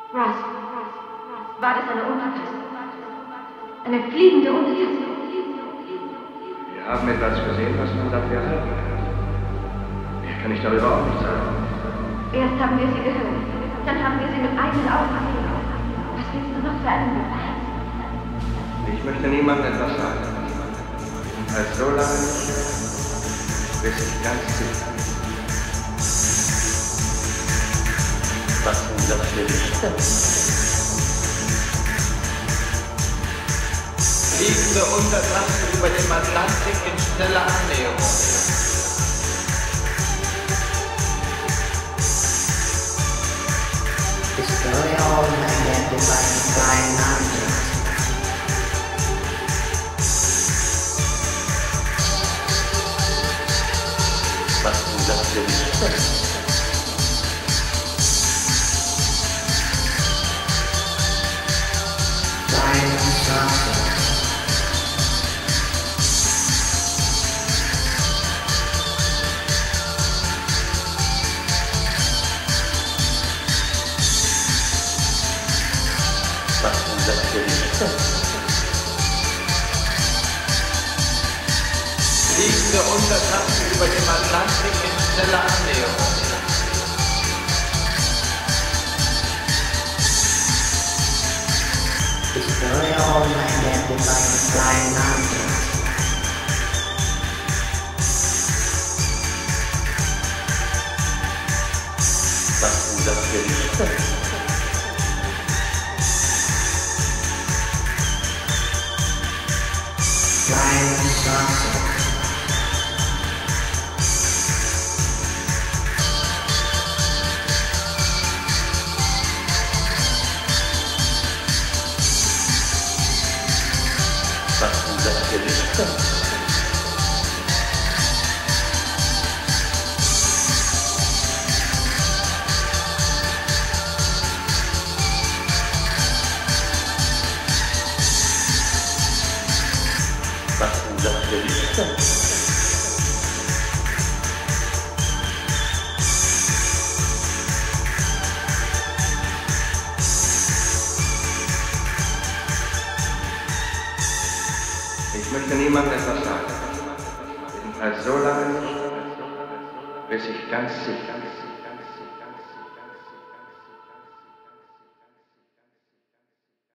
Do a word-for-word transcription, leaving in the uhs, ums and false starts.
Russ, war das eine Untertasse? Eine fliegende Untertasse? Wir haben etwas gesehen, was man dafür halten kann. Mehr kann ich darüber auch nicht sagen. Erst haben wir sie gehört, dann haben wir sie mit eigenen Augen gesehen. Was willst du noch für einen Beweis? Ich möchte niemandem etwas sagen. Jedenfalls so lange, bis ich ganz sicher bin. Was sind das für Lichter? Fliegende Untertassen über dem Atlantik in schneller Annäherung. Destroy all magnetic by flying objects. Was sind das für Lichter? Was sind das für Lichter? Fliegende Untertassen über dem Atlantik in schneller Annäherung. Destroy all magnetic by flying objects. Was sind das für Lichter? Flying saucers. Was sind das für Lichter? Was sind das für Lichter? Ich möchte niemandem etwas sagen. Jedenfalls so lange, bis ich ganz sicher bin.